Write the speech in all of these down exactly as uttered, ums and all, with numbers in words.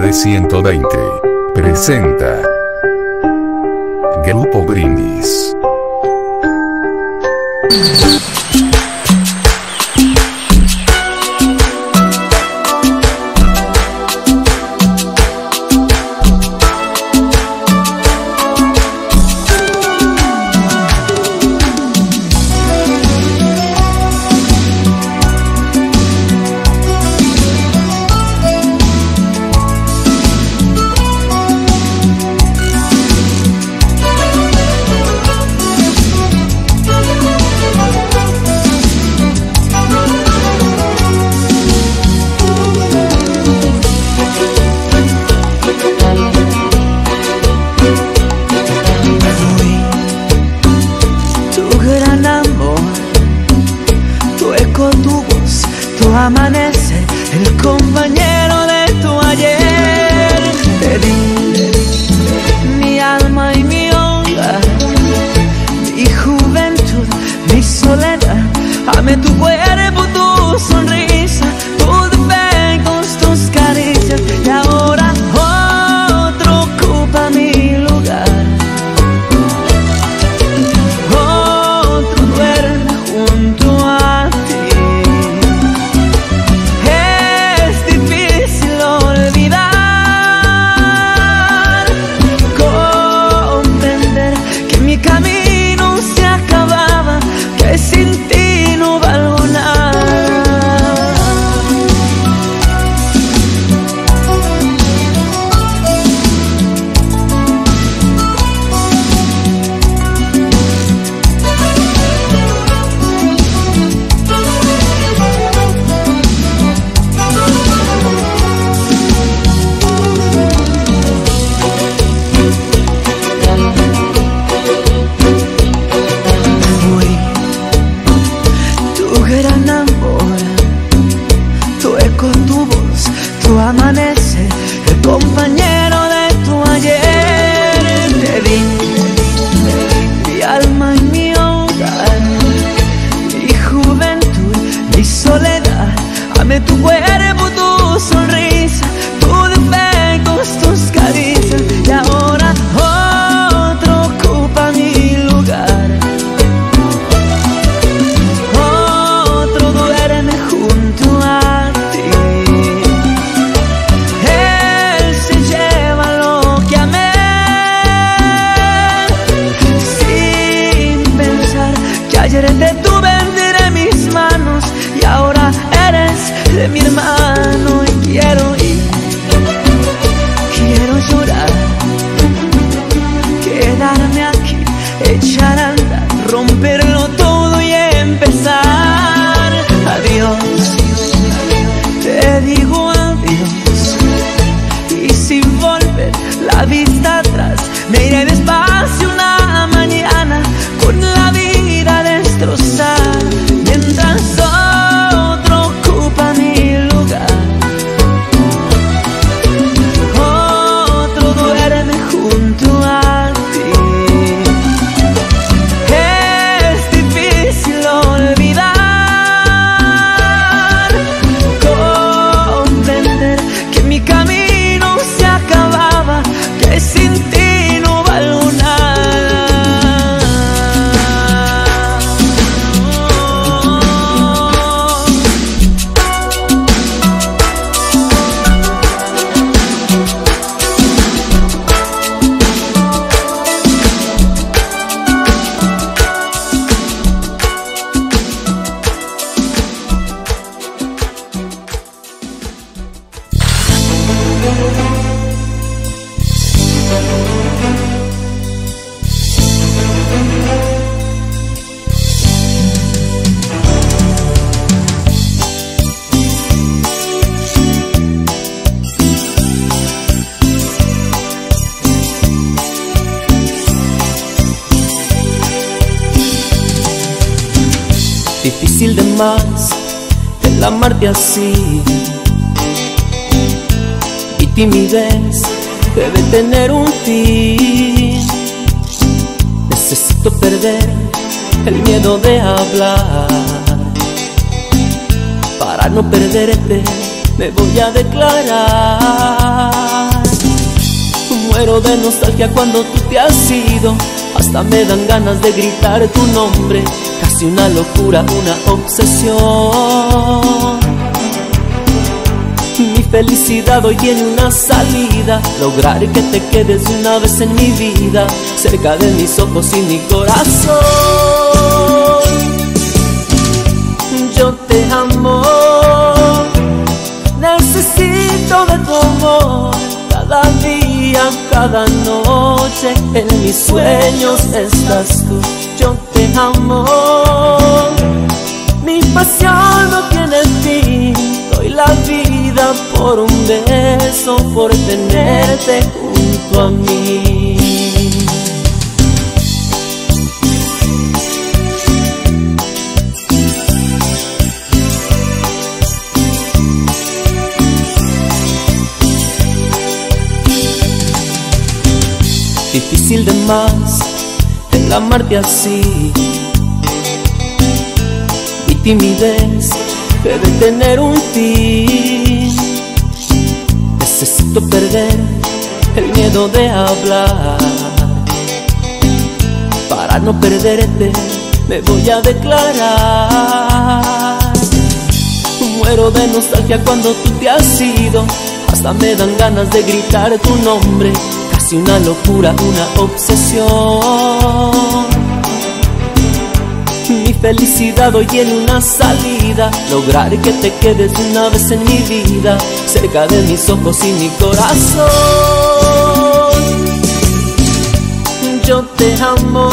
de ciento veinte presenta Grupo Brindis. Amanece el compañero de tu ayer. Te di mi alma y mi hogar, mi juventud, mi soledad. Amé tu cuerpo, tu sonrisa, tus defectos, tus caricias. Y ahora otro ocupa mi lugar. Otro duerme junto a ti. Sin ti no valgo nada. Gran amor, tu eco, tu voz, tu amanecer, el compañero de tu ayer. Te di mi alma y mi hogar, mi juventud, mi soledad. Amé tu cuerpo, tu sonrisa, tus defectos, tus caricias. Y ahora otro ocupa mi lugar. Ayer te tuve entre mis manos y ahora eres de mi hermano. Y quiero ir, quiero llorar, quedarme aquí, echar a andar, romperlo todo y empezar. Adiós, te digo adiós, y sin volver la vista atrás, me iré despacio una mañana con la vida destrozar, mientras otro ocupa mi lugar. Otro duerme junto a ti. Es difícil olvidar, comprender que mi camino se acababa, que sin ti no valgo nada. Difícil de más el amarte así. Mi timidez debe tener un fin. Necesito perder el miedo de hablar. Para no perderte me voy a declarar. Muero de nostalgia cuando tú te has ido. Hasta me dan ganas de gritar tu nombre. Casi una locura, una obsesión. Mi felicidad hoy tiene una salida. Lograr que te quedes de una vez en mi vida, cerca de mis ojos y mi corazón. Yo te amo, necesito de tu amor. Cada día, cada noche, en mis sueños estás tú. Yo te amo, mi pasión no tiene fin. Doy la vida por un beso, por tenerte junto a mí. Difícil de más el amarte así. Mi timidez debe tener un fin. Necesito perder el miedo de hablar. Para no perderte me voy a declarar. Muero de nostalgia cuando tú te has ido. Hasta me dan ganas de gritar tu nombre. Casi una locura, una obsesión. Mi felicidad hoy tiene una salida. Lograr que te quedes una vez en mi vida, cerca de mis ojos y mi corazón. Yo te amo,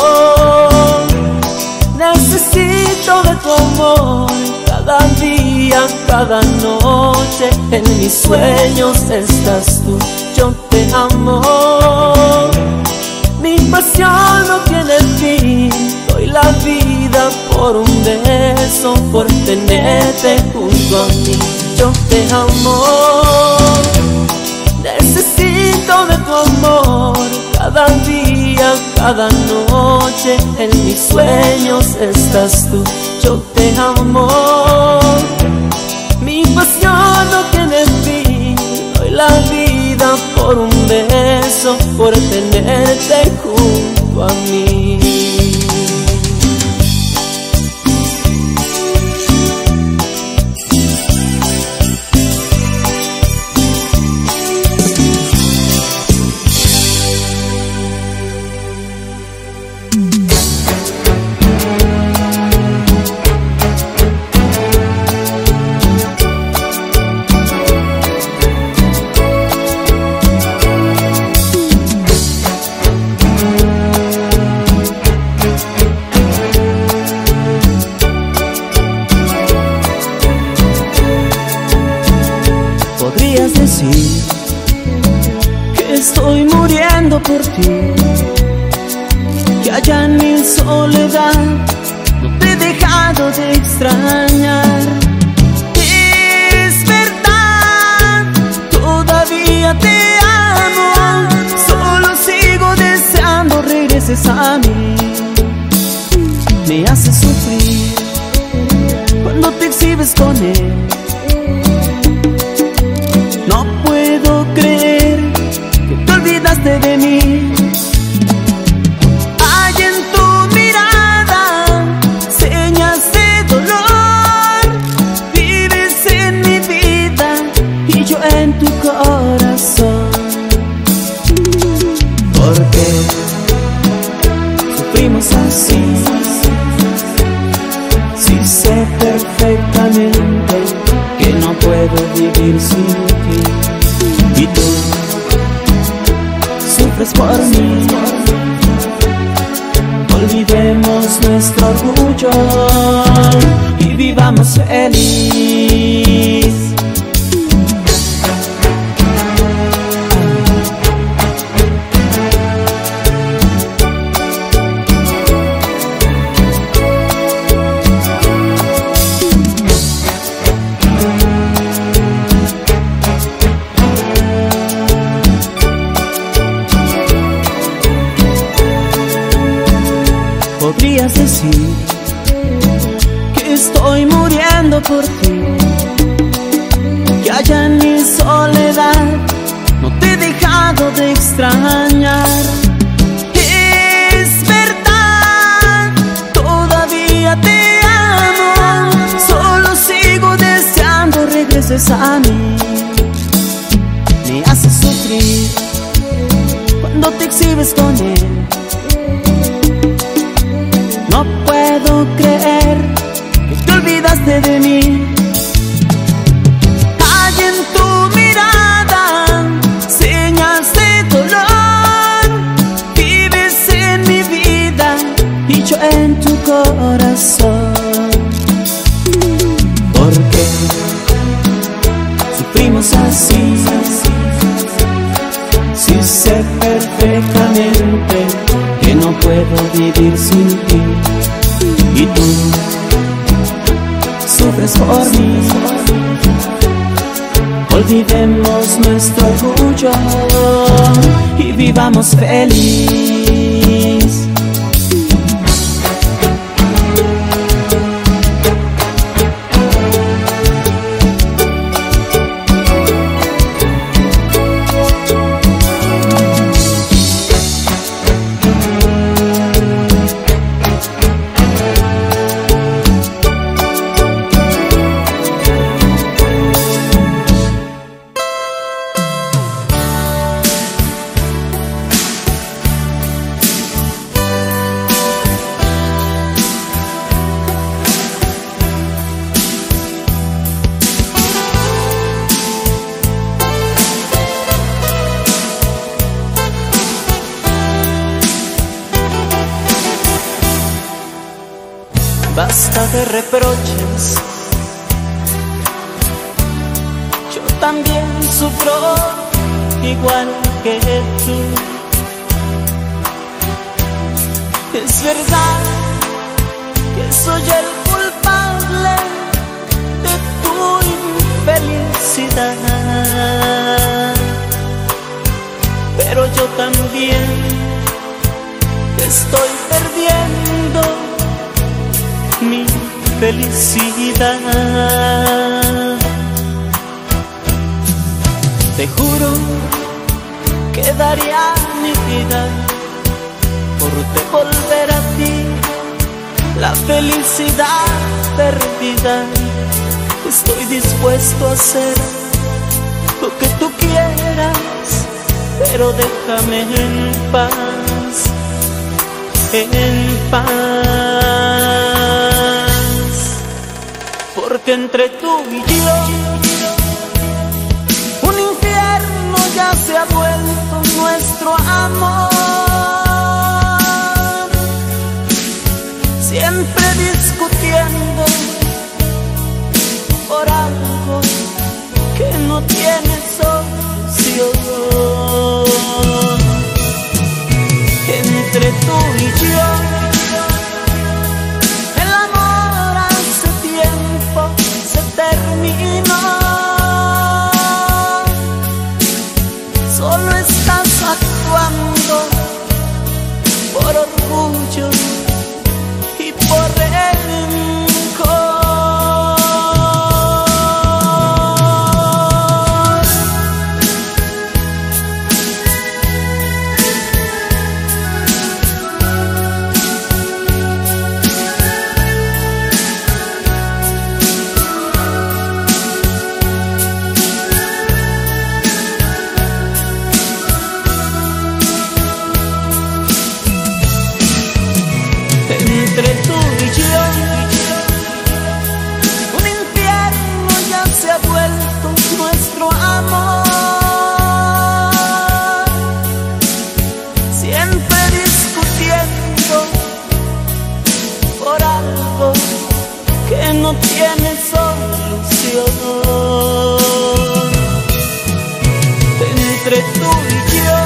necesito de tu amor. Cada día, cada noche, en mis sueños estás tú. Yo te amo, mi pasión no tiene fin. Doy la vida por un beso, por tenerte junto a mí. Yo te amo, necesito de tu amor. Cada día, cada noche, en mis sueños estás tú. Yo te amo, mi pasión no tiene fin. Doy la vida por un beso, por tenerte junto a mí. Podrías decir que estoy muriendo por ti, que allá en mi soledad no te he dejado de extrañar. Es verdad, todavía te amo, solo sigo deseando regreses a mí. Me haces sufrir cuando te exhibes con él. No puedo creer que te olvidaste de mí. Hay en tu mirada señas de dolor. Vives en mi vida y yo en tu corazón. ¿Por qué sufrimos así? Si sé perfectamente que no puedo vivir sin ti. Y tú sufres por mí. Olvidemos nuestro orgullo y vivamos feliz. Podrías decir que estoy muriendo por ti, que allá en mi soledad no te he dejado dejado de extrañar. Es verdad, todavía te amo, solo sigo deseando regreses a mí. Me haces sufrir cuando te exhibes con él. No puedo creer que te olvidaste de mí. Hay en tu mirada señas de dolor. Vives en mi vida y yo en tu corazón. ¿Por qué sufrimos así? Si sé perfectamente que no puedo vivir sin ti, y tú sufres por mí. Olvidemos nuestro orgullo y vivamos feliz. Basta de reproches, yo también sufro igual que tú. Es verdad que soy el culpable de tu infelicidad, pero yo también te estoy perdiendo mi felicidad. Te juro que daría mi vida por devolver a ti la felicidad perdida. Estoy dispuesto a hacer lo que tú quieras, pero déjame en paz, en paz. Porque entre tú y yo un infierno ya se ha vuelto nuestro amor. Siempre discutiendo por algo que no tiene solución. Entre tú y yo el amor hace tiempo se terminó. Solo estás actuando por orgullo y por rencor. Entre tú y yo un infierno ya se ha vuelto nuestro amor. Siempre discutiendo por algo que no tiene solución. Entre tú y yo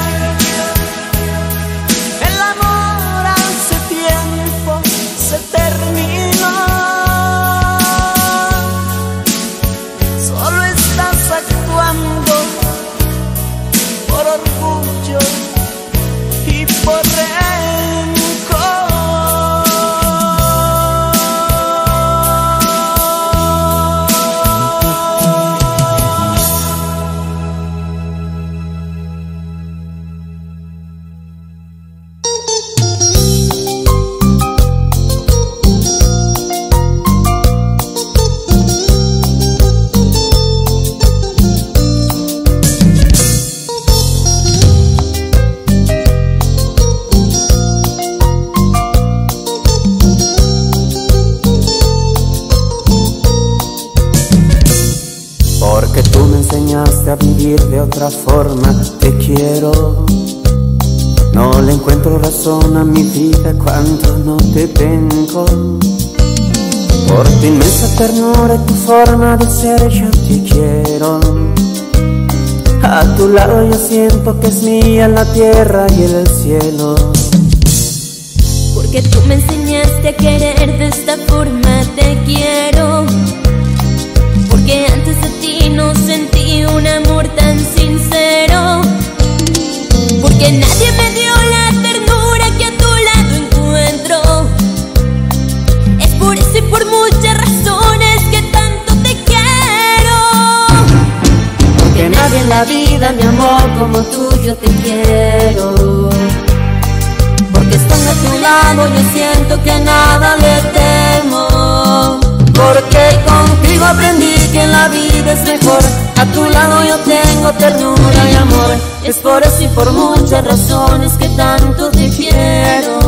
el amor hace tiempo se terminó. Solo estás actuando por orgullo y por rencor. enseñaste a vivir de otra forma. Te quiero. No le encuentro razón a mi vida cuando no te tengo. Por tu inmensa ternura y tu forma de ser yo te quiero. A tu lado yo siento que es mía la tierra y el cielo. Porque tú me enseñaste a querer de esta forma, te quiero. Porque antes de ti no sentí un amor tan sincero. Porque nadie me dio la ternura que a tu lado encuentro. Es por eso y por muchas razones que tanto te quiero. Porque nadie en la vida, mi amor, como tú yo te quiero. Porque estando a tu lado yo siento que a nada le temo. Porque contigo aprendí que en la vida es mejor. A tu lado yo tengo ternura y amor. Es por eso y por muchas razones que tanto te quiero.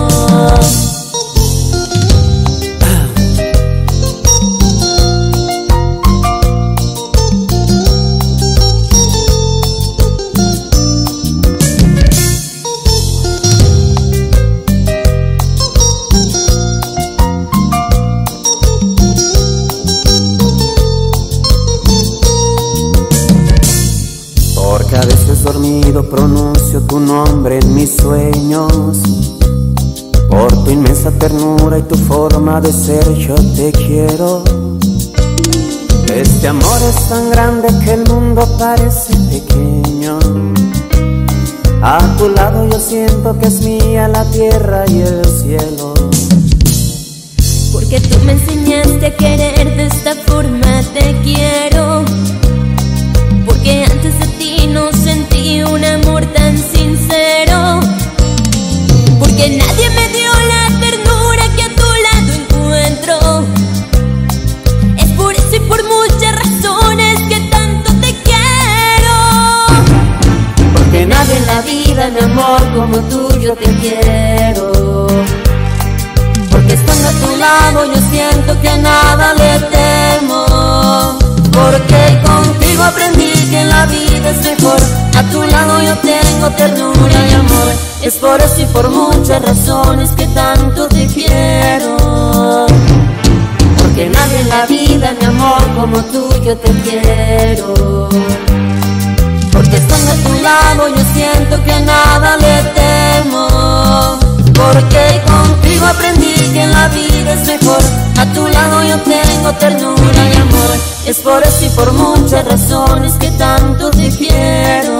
Porque a veces dormido pronuncio tu nombre en mis sueños. Por tu inmensa ternura y tu forma de ser yo te quiero. Este amor es tan grande que el mundo parece pequeño. A tu lado yo siento que es mía la tierra y el cielo. Porque tú me enseñaste a querer de esta forma, te quiero. Porque antes de ti no sentí un amor tan sincero. Porque nadie me dio la ternura que a tu lado encuentro. Es por eso y por muchas razones que tanto te quiero. Porque nadie en la vida, mi amor, como tú yo te quiero. Porque estando a tu lado yo siento que a nada le temo. Porque contigo aprendí que en la vida es mejor. A tu lado yo tengo ternura y amor. Es por eso y por muchas razones que tanto te quiero. Porque nadie en la vida, mi amor, como tú yo te quiero. Porque estando a tu lado yo siento que a nada le temo. Porque contigo aprendí que en la vida es mejor. A tu lado yo tengo ternura y amor. Es por eso y por muchas razones que tanto te quiero.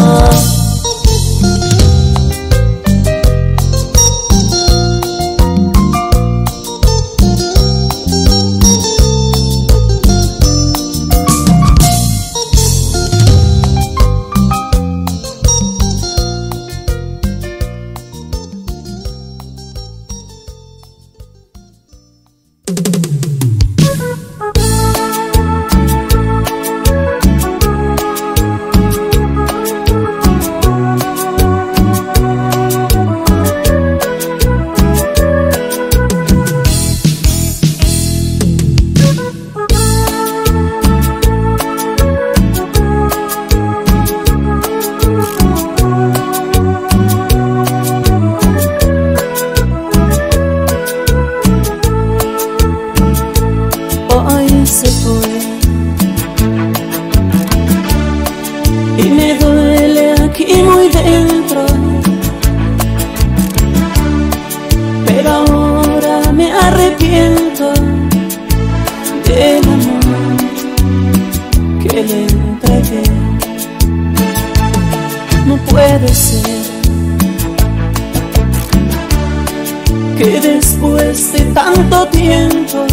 Que después de tanto tiempo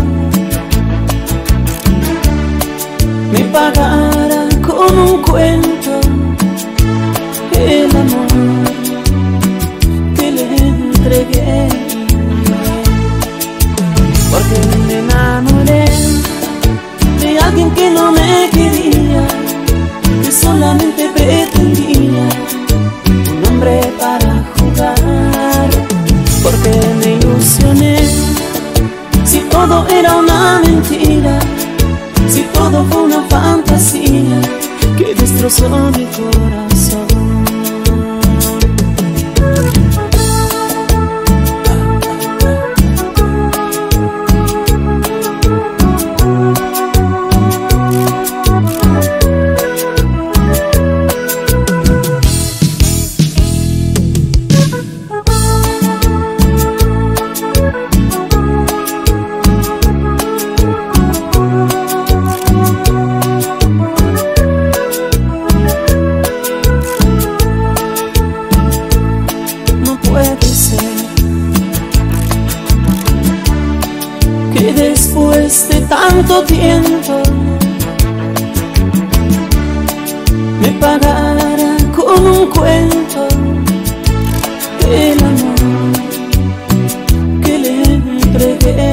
me pagara con un cuento el amor que le entregué. Porque me enamoré de alguien que no me quería, que solamente pretendía un hombre para jugar. Porque me ilusioné, si todo era una mentira, si todo fue una fantasía que destrozó destrozó mi corazón. Después de tanto tiempo me parara con un cuento del amor que le entregué,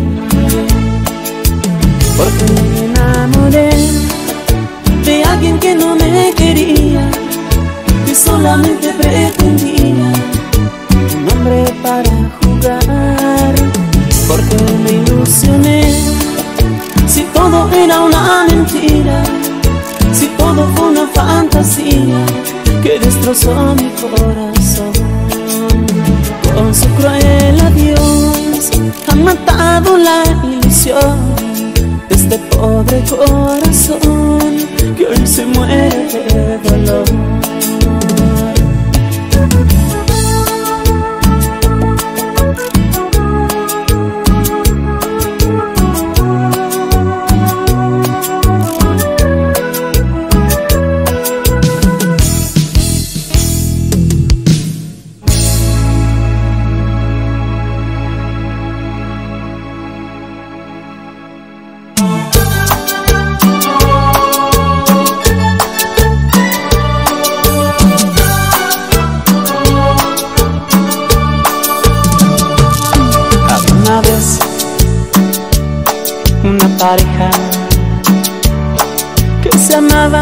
porque me enamoré de alguien que no me quería, que solamente pretendía un hombre para jugar. Porque me ilusioné, si todo era una mentira, si todo fue una fantasía que destrozó mi corazón. Con su cruel adiós han matado la ilusión de este pobre corazón que hoy se muere de dolor. Una pareja que se amaban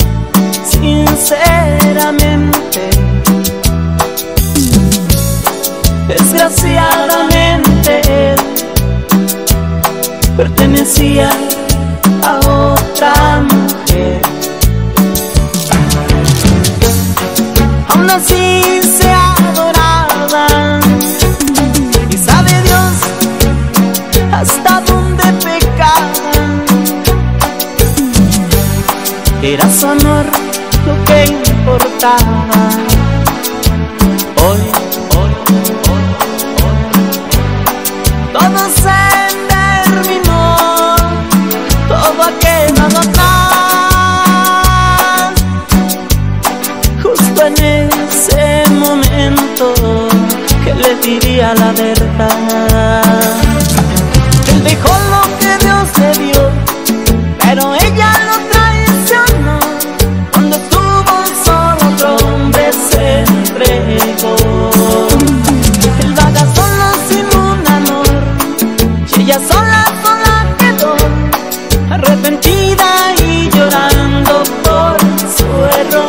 sinceramente. Desgraciadamente él pertenecía a otra mujer. Aún así se adoraban y sabe Dios hasta dónde pecaban. Era su amor lo que importaba. Hoy, hoy, hoy, hoy, todo se terminó, todo ha quedado atrás. Justo en ese momento que le diría la verdad. Él dejó lo que Dios le dio, pero ella lo traicionó. Cuando estuvo solo otro hombre se entregó. Él vaga solo sin un amor y ella sola, sola quedó, arrepentida y llorando por su error.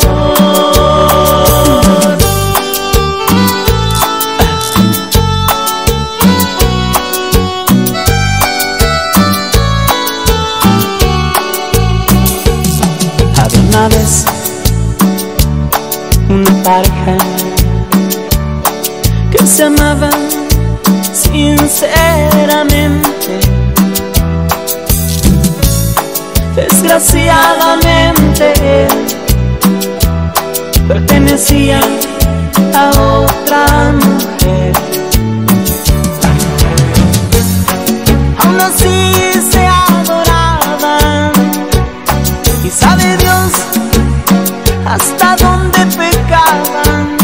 Una vez una pareja que se amaba sinceramente. Desgraciadamente pertenecía a otra mujer. Aún así se adoraban y sabe Dios hasta dónde pecaban.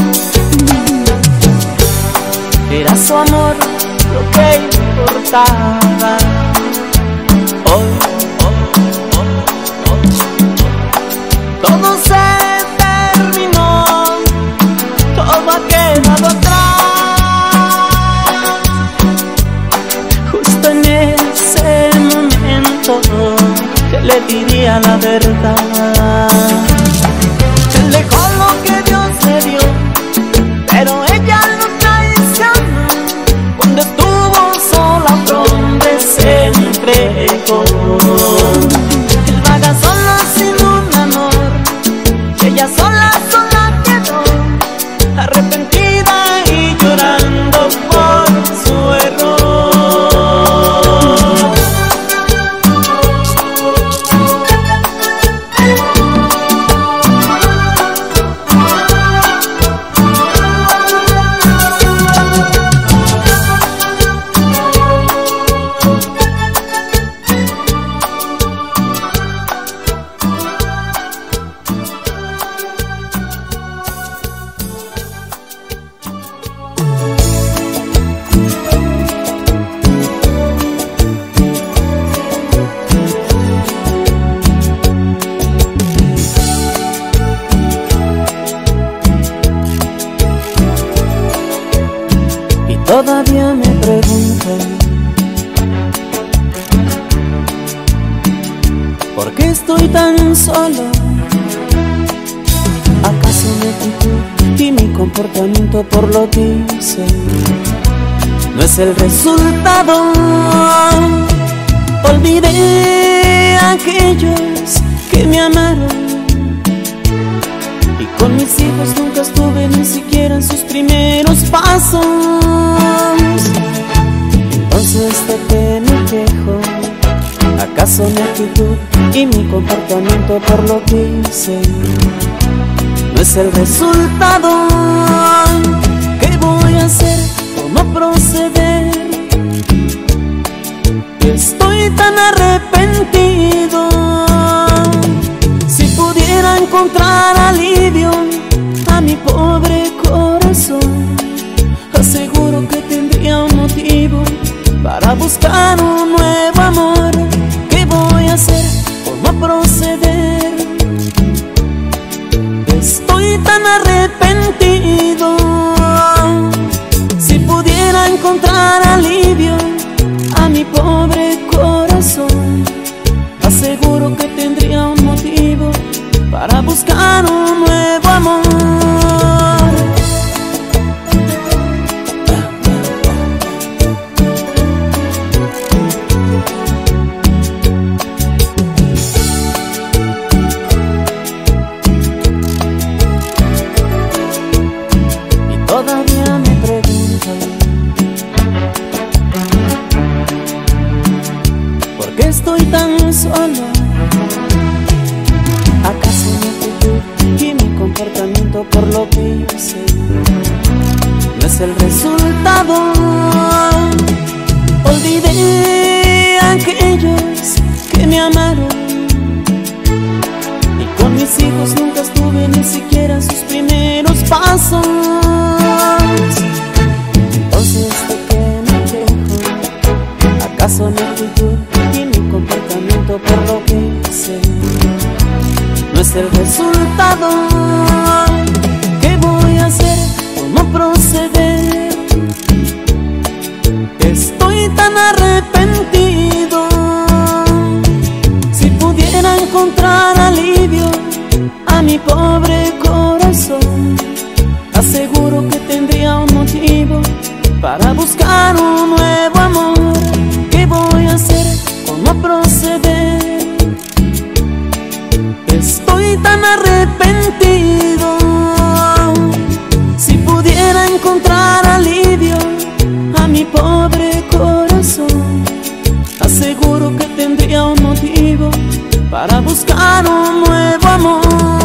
Era su amor lo que importaba. Hoy, hoy, hoy, hoy, todo se terminó, todo ha quedado atrás. Justo en ese momento que le diría la verdad. Él dejó lo que Dios le dio, pero ella lo traicionó. Cuando estuvo sola otro hombre se entregó. Él vaga solo sin un amor ¿Por qué estoy tan solo? ¿Acaso mi actitud y mi comportamiento por lo que hice no es el resultado? Olvidé a aquellos que me amaron y con mis hijos nunca estuve ni siquiera en sus primeros pasos. Entonces de qué me quejo, ¿acaso mi actitud y mi comportamiento por lo que hice no es el resultado? ¿Qué voy a hacer? ¿Cómo proceder? Estoy tan arrepentido. Si pudiera encontrar alivio a mi pobre corazón, aseguro que tendría un motivo para buscar un nuevo amor. ¿Qué voy a hacer? ¿Cómo proceder? Estoy tan arrepentido. Si pudiera encontrar alivio a mi pobre corazón, aseguro que tendría un motivo para buscar un nuevo amor. Todavía me pregunto ¿por qué estoy tan solo? ¿Acaso mi actitud y mi comportamiento por lo que hice no es el resultado? Olvidé a aquellos que me amaron y con mis hijos nunca estuve ni siquiera en sus primeros pasos. Entonces de qué me quejo, ¿acaso mi actitud y mi comportamiento por lo que hice no es el resultado? ¿Qué voy a hacer? ¿Cómo proceder? Estoy tan arrepentido. Si pudiera encontrar alivio a mi pobre corazón, aseguro que tendría un motivo para buscar un nuevo amor. ¿Qué voy a hacer? ¿Cómo proceder? Estoy tan arrepentido. Si pudiera encontrar alivio a mi pobre corazón, aseguro que tendría un motivo para buscar un nuevo amor.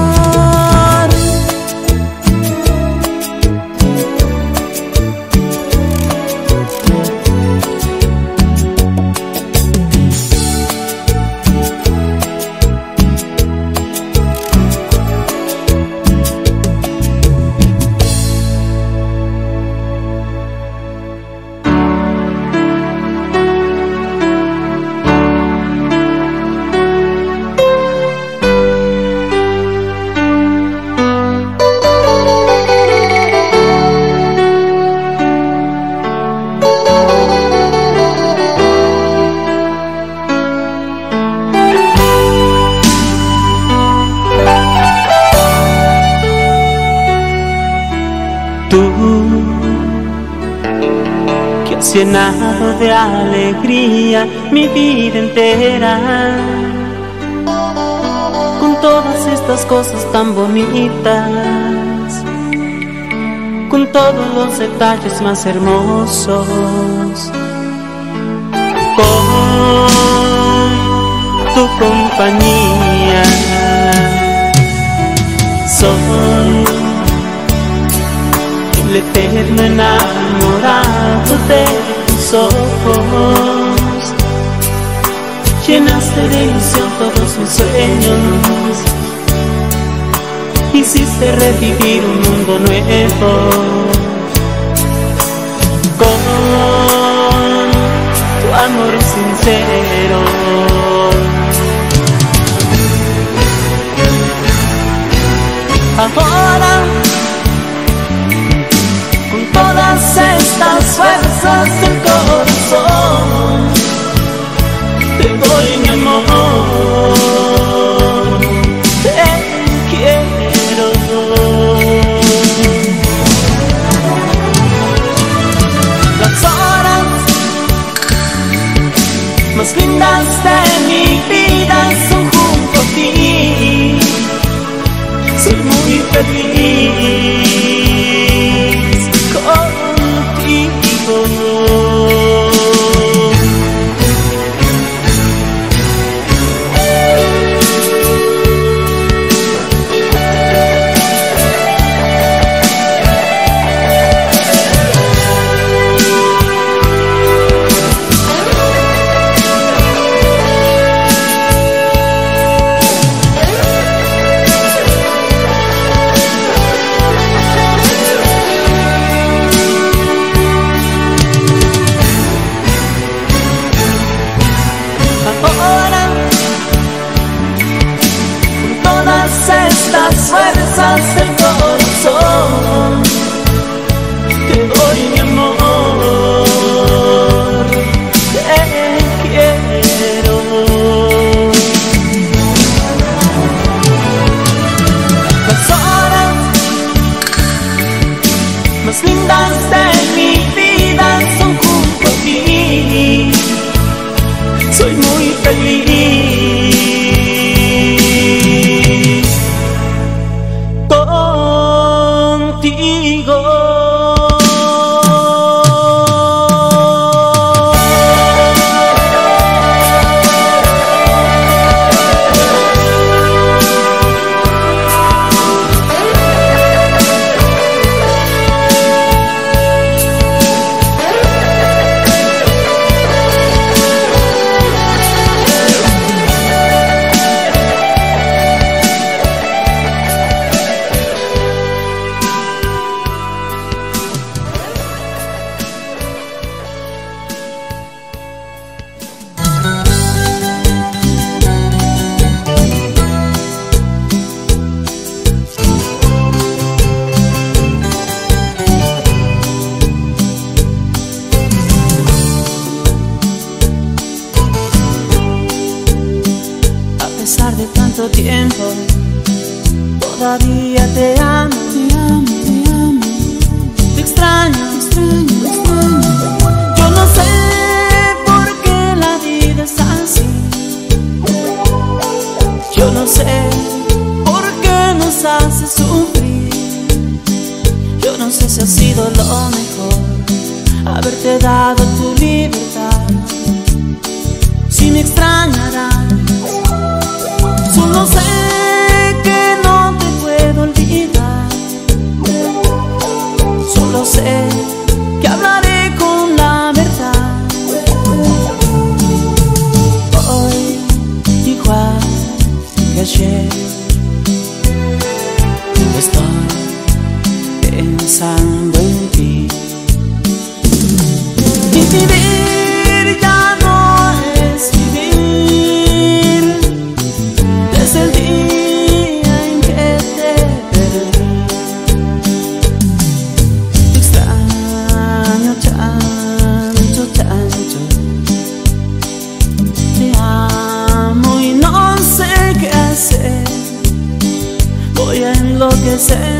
Llenado de alegría mi vida entera, con todas estas cosas tan bonitas, con todos los detalles más hermosos, con tu compañía. Soy el eterno enamorado de tus ojos. Llenaste de ilusión todos mis sueños, hiciste revivir un mundo nuevo. Con tu amor sincero, ahora con todas estas fuerzas del corazón te doy mi amor. las fuerzas del corazón, te doy mi amor, te quiero. Las horas más lindas de mi vida son junto a ti, soy muy feliz contigo. De tanto tiempo, todavía te amo, te amo, te amo, te extraño, te extraño, te extraño. Yo no sé por qué la vida es así, yo no sé por qué nos hace sufrir, yo no sé si ha sido lo mejor haberte dado tu libertad, si me extrañarás. Solo sé que no te puedo olvidar, solo sé que hablaré con la verdad. Hoy, igual que ayer, estoy pensando en ti. Y vivir ya no es vivir. Desde el día en que te perdí, te extraño tanto, tanto. Te amo y no sé qué hacer, voy a enloquecer.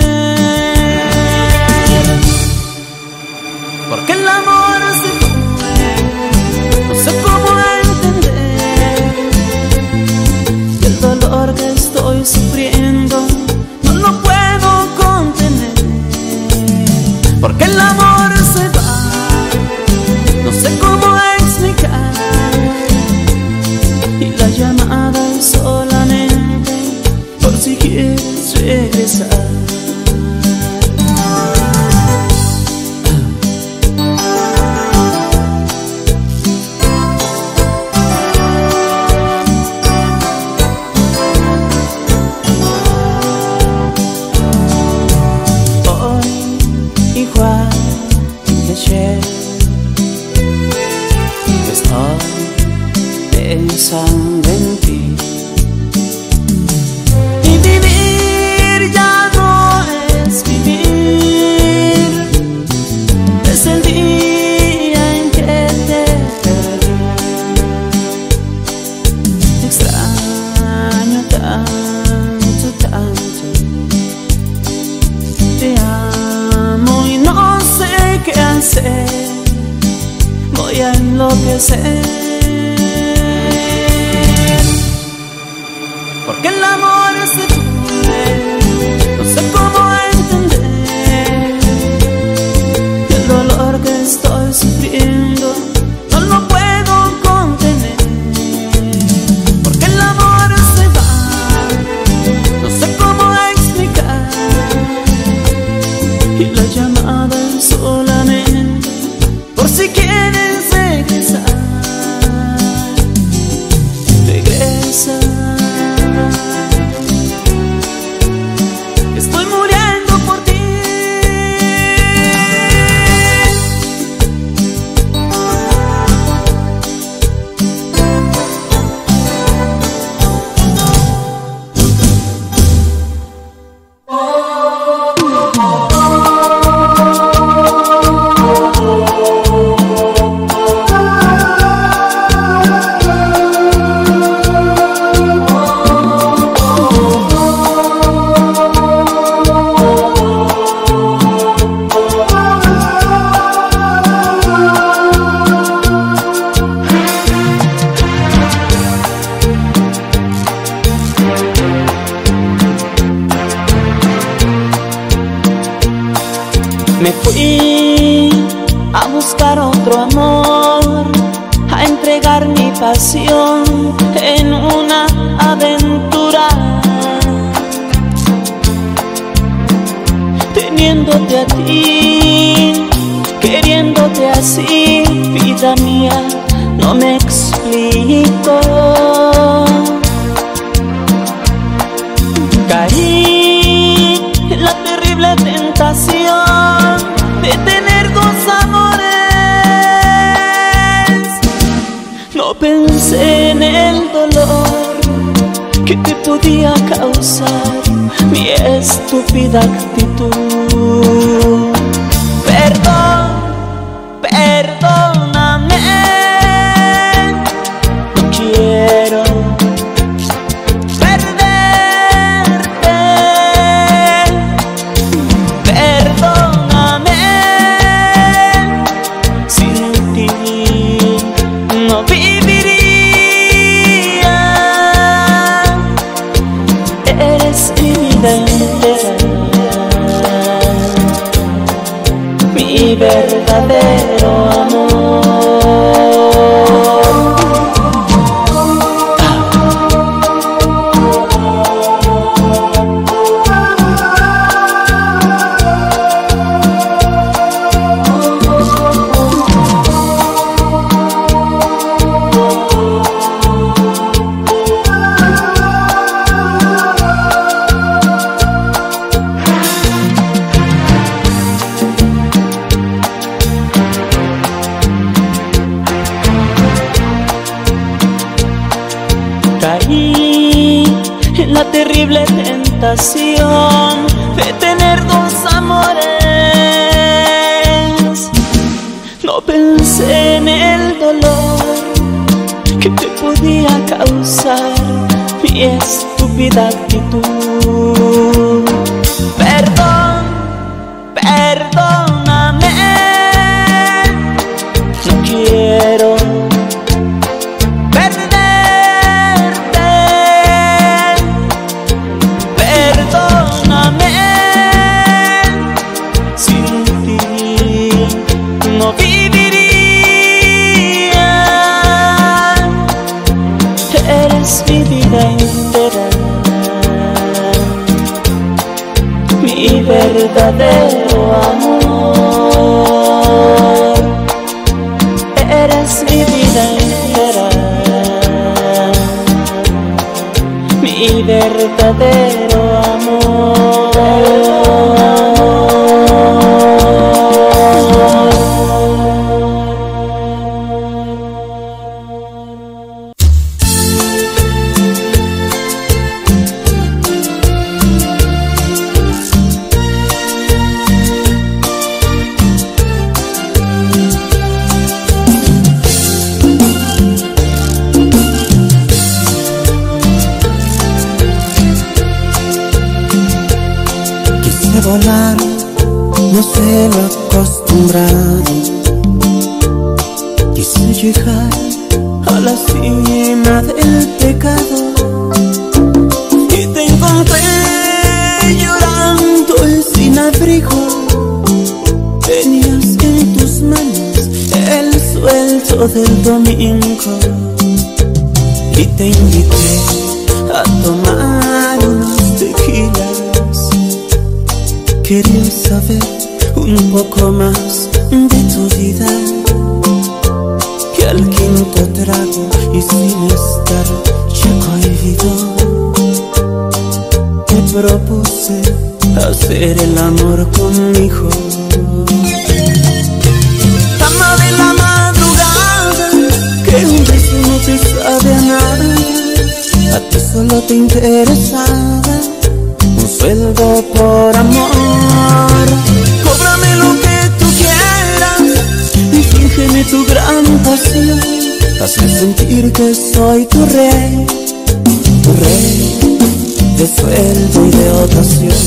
Porque el amor se fue, no sé cómo entender. El dolor que estoy sufriendo no lo puedo contener. Porque el amor se va, no sé cómo explicar. Y la llamada es solamente por si quieres regresar. Igual que ayer, estoy pensando en ti. Y vivir ya no es vivir. Desde el día en que te perdí, te extraño tanto, tanto. Te amo y no sé qué hacer, voy a enloquecer. Porque el amor se fue, no sé cómo entender. Y el dolor que estoy sufriendo no lo puedo contener. Porque el amor se va, no sé cómo explicar. Y la llamada es solamente por si quieres regresar. fui a buscar otro amor, a entregar mi pasión en una aventura. Teniéndote a ti, queriéndote así, vida mía, no me explico. Caí en la terrible tentación de tener dos amores. No pensé en el dolor que te podía causar mi estúpida actitud. Perdón, perdóname, no quiero perderte. Perdóname, sin ti no viviría. Eres mi vida entera, mi verdadero amor. Caí en la terrible tentación de tener dos amores. No pensé en el dolor que te podía causar mi estúpida actitud. Perdón, perdóname, no quiero mi vida entera, mi verdadero amor. Eres mi vida entera, mi verdadero amor. Volar, no sé lo acostumbrado. Quise llegar a la cima del pecado y te encontré llorando y sin abrigo. Tenías en tus manos el sueldo del domingo y te invité a tomar unos tequilas. Quería saber un poco más de tu vida, que al quinto trago y sin estar ya cohibido, te propuse hacer el amor conmigo. Dama de la madrugada, que un beso no te sabe a nada, a ti solo te interesaba un sueldo por amor. Cóbrame lo que tú quieras y fíngeme tu gran pasión. Hazme sentir que soy tu rey, tu rey de sueldo y de ocasión.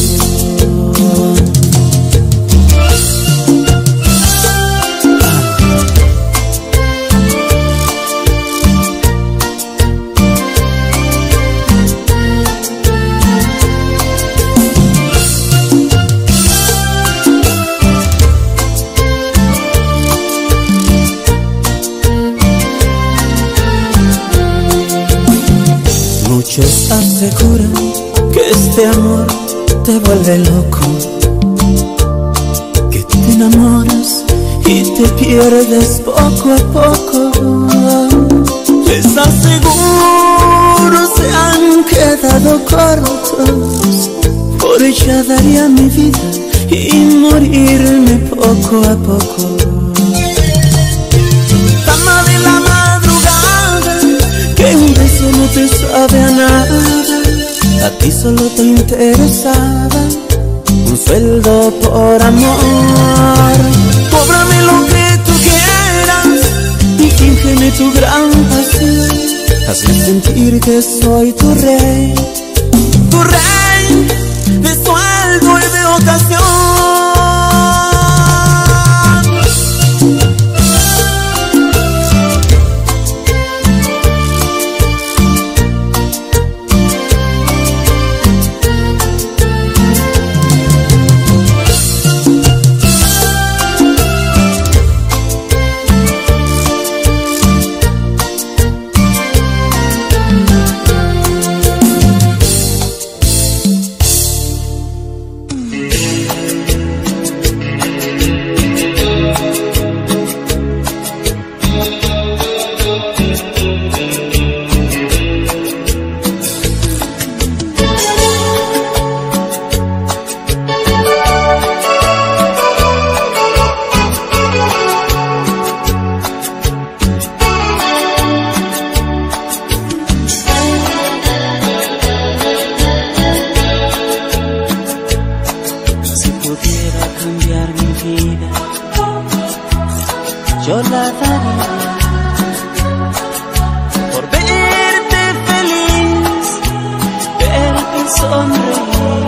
Muchos aseguran que este amor te vuelve loco, que te enamoras y te pierdes poco a poco. Les aseguro se han quedado cortos, por ella daría mi vida y morirme poco a poco. Dama de la madrugada, que un beso no te sabe a nada, a ti solo te interesaba un sueldo por amor. Cóbrame lo que tú quieras y fíngeme tu gran pasión, hazme sentir que soy tu rey, tu rey de sueldo y de ocasión. Yo la daría por verte feliz, verte sonreír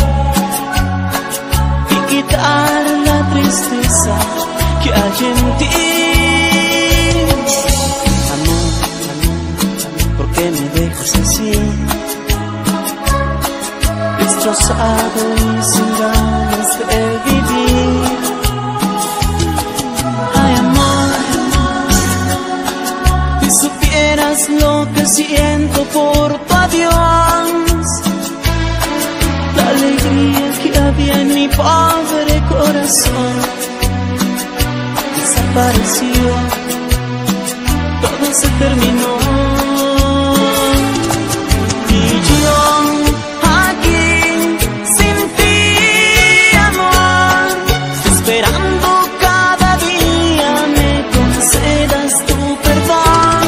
y quitar la tristeza que hay en ti. Amor, amor, ¿por qué me dejas así? Destrozado y sin ganas de vivir. Lo que siento por tu adiós, la alegría que había en mi pobre corazón desapareció, todo se terminó. Y yo aquí sin ti, amor, esperando cada día me concedas tu perdón.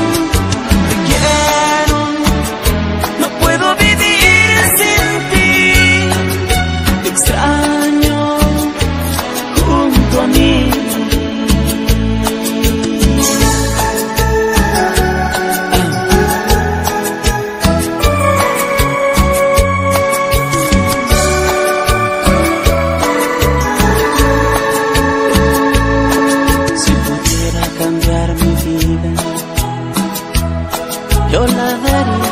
Yo la daría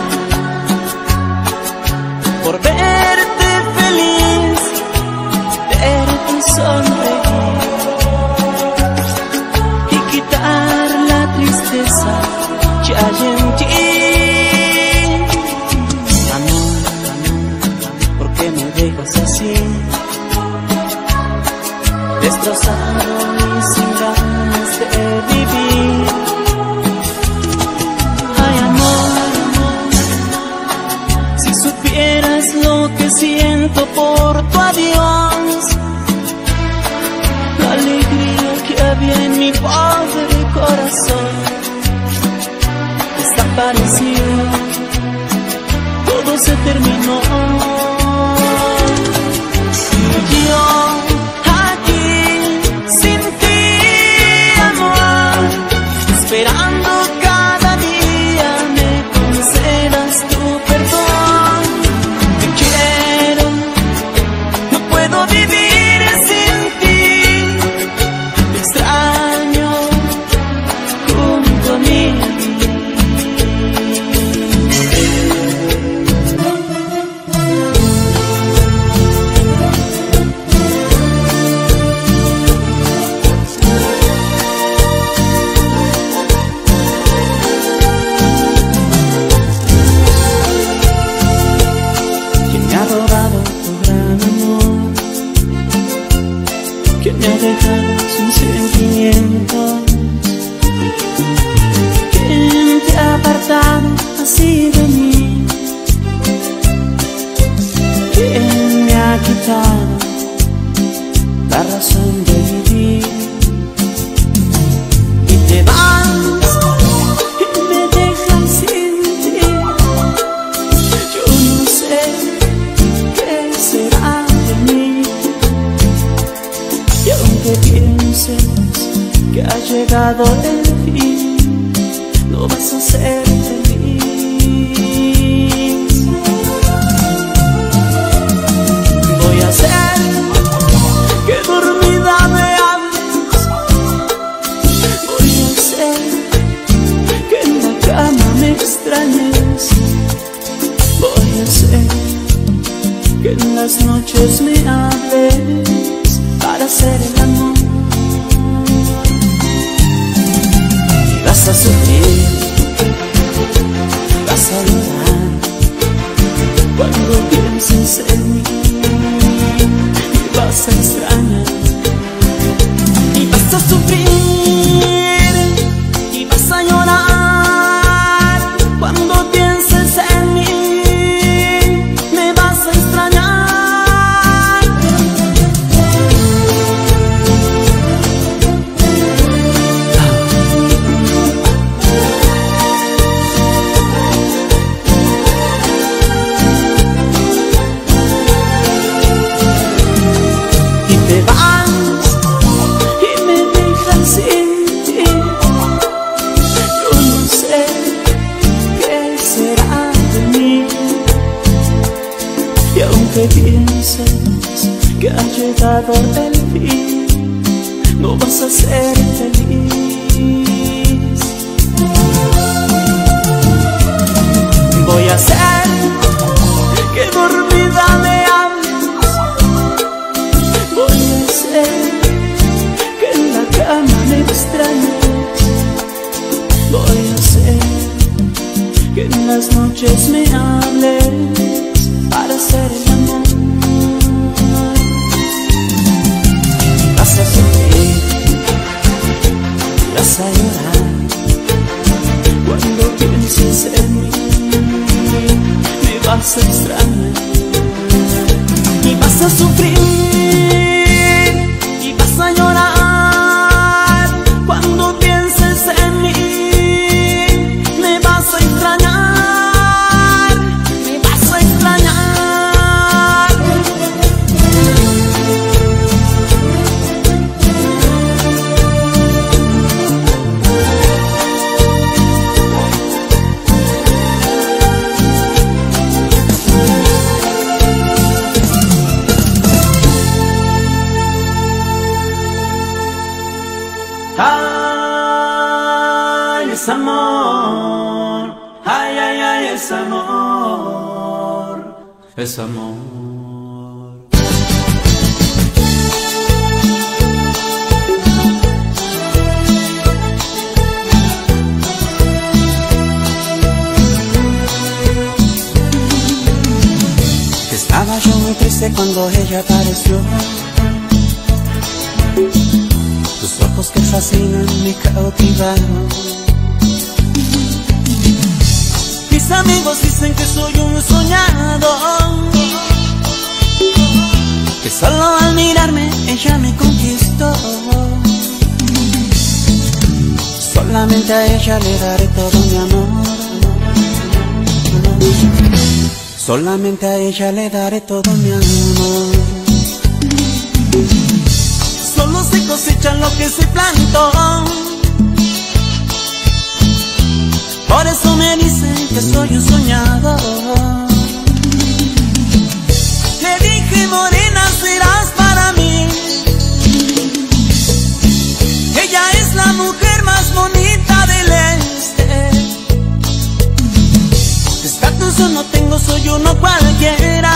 por verte feliz, verte sonreír y quitar la tristeza que hay en ti. Amor, amor, ¿por qué me dejas así? Destrozado y sin ganas de vivir. Lo que siento por tu adiós, la alegría que había en mi pobre corazón desapareció, todo se terminó. Y yo aquí sin ti, amor, esperando cada día me concedas tu perdón. Vivir sin ti, te extraño junto a mí. quitado la razón de vivir. Y te vas y me dejas sin ti. Yo no sé qué será de mí. Y aunque pienses que ha llegado el fin, no vas a ser feliz. Voy a hacer que dormida me hables. Voy a hacer que en la cama me extrañes. Voy a hacer que en las noches me hables para hacer el amor. Y vas a sufrir, vas a llorar cuando pienses en mí. Y vas a extrañar, y vas a sufrir, y vas a llorar cuando pienses en mí. Me vas a extrañar. Te vas y me dejas sin ti. Yo no sé qué será de mí. Y aunque pienses que ha llegado el fin, no vas a ser feliz. Voy a hacer que dormida me hables. Voy a hacer que en la cama me extrañes. Voy a hacer que en las noches me hables para hacer el amor. Vas a sufrir, vas a llorar cuando pienses en mí. Me vas a extrañar y vas a sufrir. Vas a llorar cuando pienses en mí. Me vas a extrañar, me vas a extrañar. Ay, es amor, ay, ay, ay, es amor, es amor. Estaba yo muy triste cuando ella apareció. Tus ojos que fascinan me cautivaron. Mis amigos dicen que soy un soñador, que solo al mirarme ella me conquistó. Solamente a ella le daré todo mi amor. Solamente a ella le daré todo mi amor. Solo se cosecha lo que se plantó. Por eso me dicen que soy un soñador. Le dije, morena, serás para mí. Ella es la mujer más bonita del este. Estatus yo no tengo, soy uno cualquiera.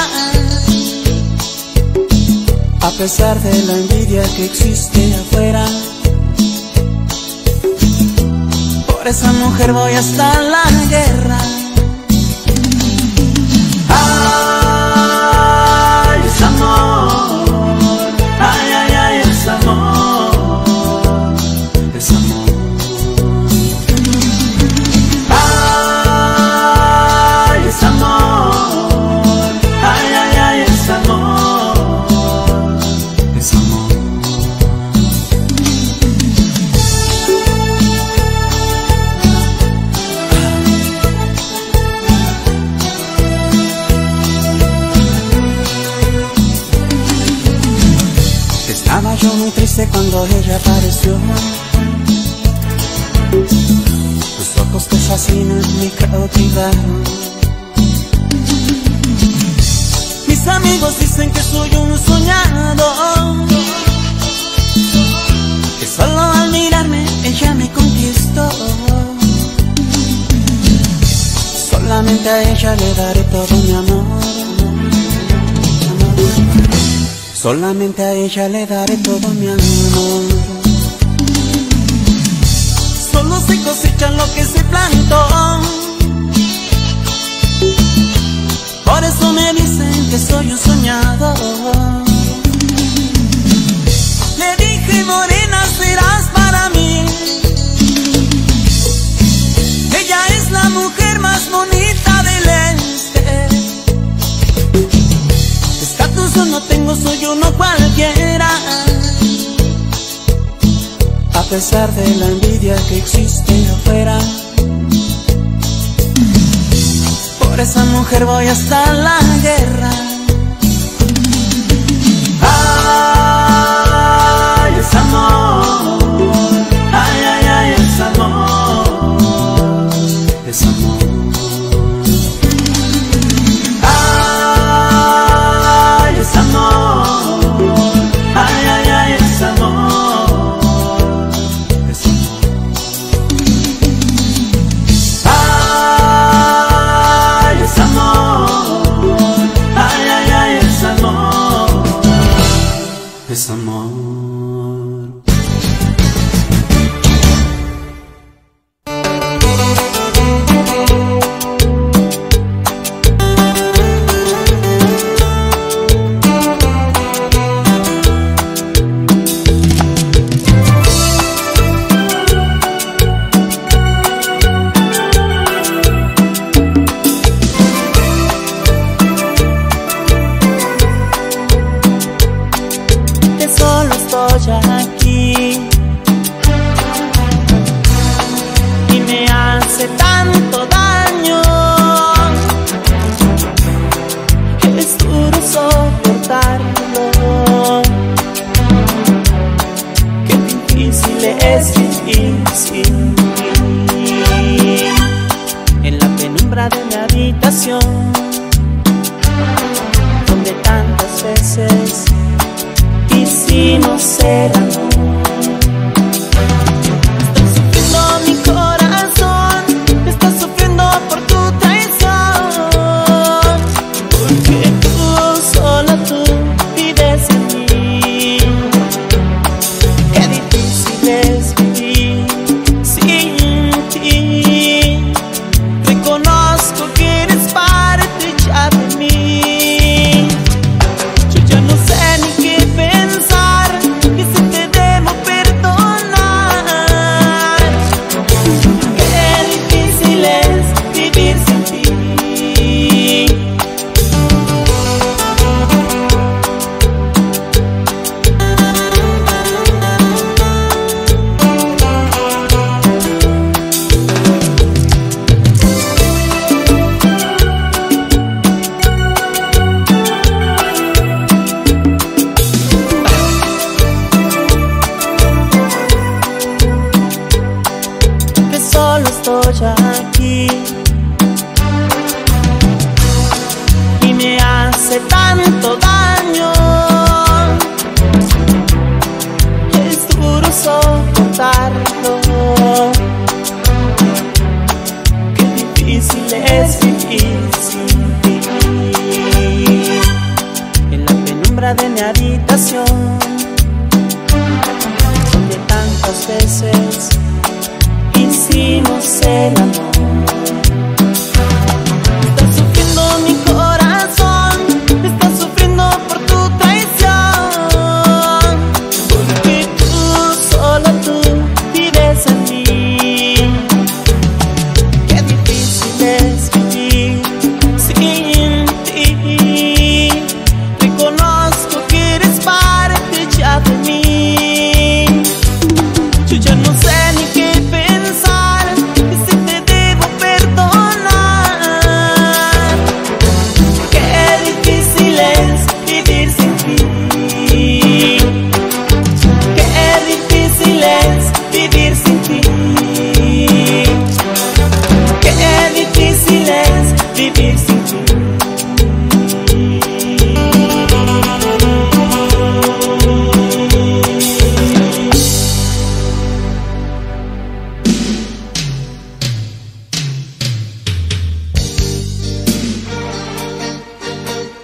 A pesar de la envidia que existe afuera, por esa mujer voy hasta la guerra. Ay, es amor, ay, ay, ay, es amor, es amor. Ay, es amor, ay, ay, ay, es amor. yo muy triste cuando ella apareció. Tus ojos te fascinan, me cautivaron. Mis amigos dicen que soy un soñador, que solo al mirarme ella me conquistó. Solamente a ella le daré todo mi amor. Solamente a ella le daré todo mi amor. Solo se cosecha lo que se plantó. Por eso me dicen que soy un soñador. Le dije, morena, serás para mí. Ella es la mujer más bonita del este. Estatus yo no tengo, soy uno cualquiera. A pesar de la envidia que existe afuera, por esa mujer voy hasta la guerra. Ay, es amor. Ay, ay, ay, es amor. Es amor. Ay, es amor. Ay, ay, ay, es amor. Es amor. Ay, es amor. Ay, ay, ay, es amor. Es amor. Aquí y me hace tanto daño, es duro soportarlo, qué difícil es vivir sin ti. En la penumbra de mi habitación, donde tantas veces hicimos el amor. Está sufriendo mi corazón, está sufriendo por tu traición, porque tú, solo tú, vives en mí. Qué difícil es vivir sin ti. Reconozco que eres parte ya de mí. Yo ya no sé ni qué pensar, que si te debo perdonar. Qué difícil es vivir sin ti. Que solo estoy aquí y me hace tanto daño, es duro soportarlo, qué difícil es vivir sin ti. En la penumbra de mi habitación, donde tantas veces hicimos el amor. Está sufriendo mi corazón, está sufriendo por tu traición, porque tú, solo tú, vives en mí. Qué difícil es vivir sin ti. Reconozco que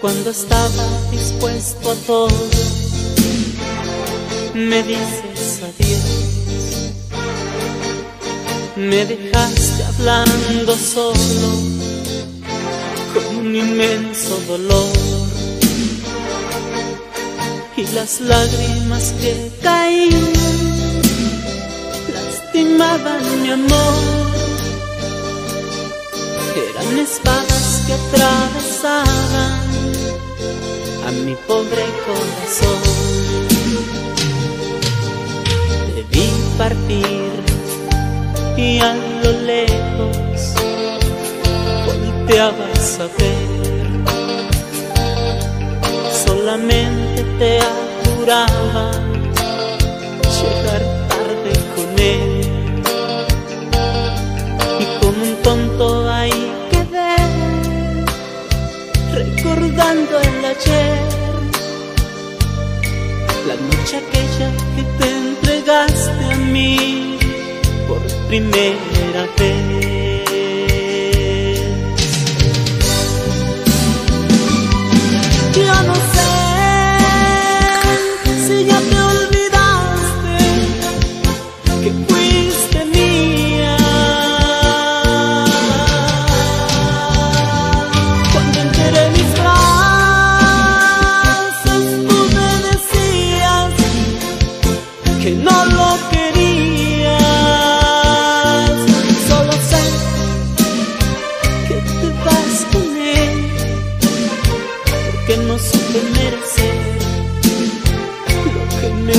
Cuando estaba dispuesto a todo, me dices adiós. Me dejaste hablando solo, con un inmenso dolor. Y las lágrimas que caían lastimaban mi amor. Eran espadas que atravesaban a mi pobre corazón. Debí partir y a lo lejos volteabas a ver. Solamente te apuraba llegar tarde con él. Y como un tonto ahí quedé, recordando el ayer, la noche aquella que te entregaste a mí por primera vez. Yo no sé si ya te olvidaste que fuiste mía. Cuando enteré mis brazos, tú me decías que no lo querías. Solo sé que te vas con él, porque no supe merecer lo que me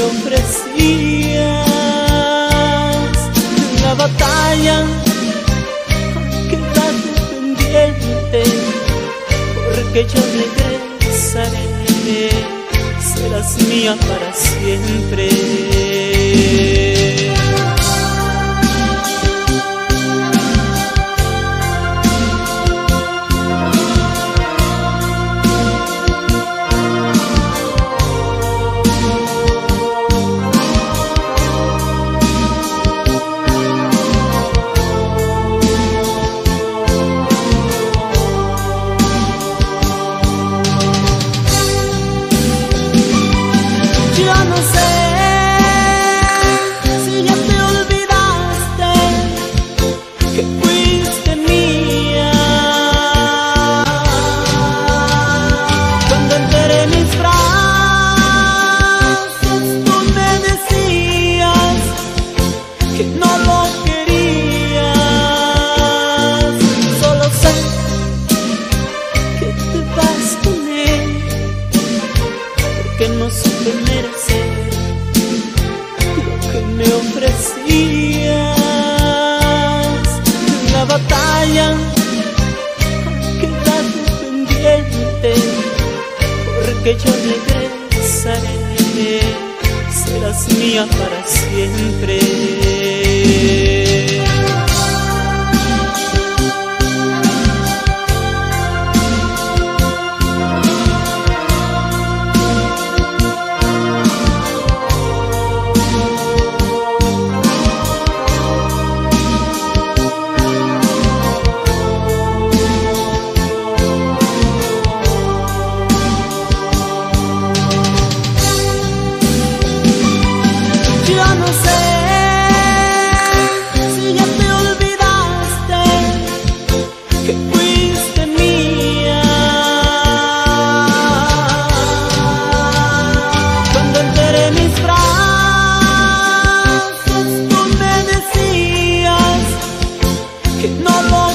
ofrecías. La batalla ha quedado pendiente, porque yo regresaré, serás mía para siempre. Yo no sé si ya te olvidaste que fuiste mía. Cuando enteré mis brazos, tú me decías que no lo querías. Solo sé que te vas con él, porque no supe merecer lo que me ofrecías. La batalla ha quedado pendiente, porque yo regresaré, serás mía para siempre. Yo no sé si ya te olvidaste que fuiste mía. Cuando enteré mis brazos, tú me decías que no lo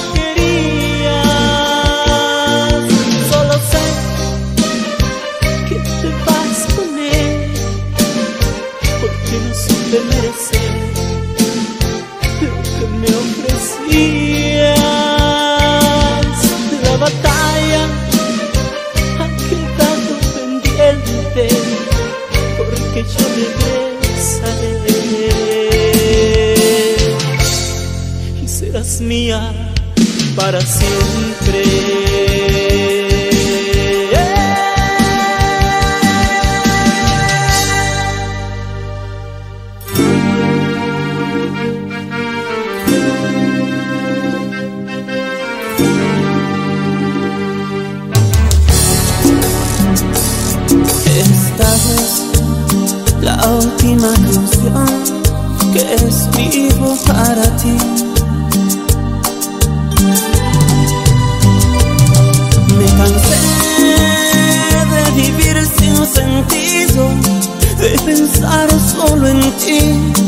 querías. Solo sé que te vas con él, porque no supe merecer lo que me ofrecías. La batalla ha quedado pendiente, porque yo regresaré y serás mía para siempre. última canción que escribo para ti. Me cansé de vivir sin sentido, de pensar solo en ti.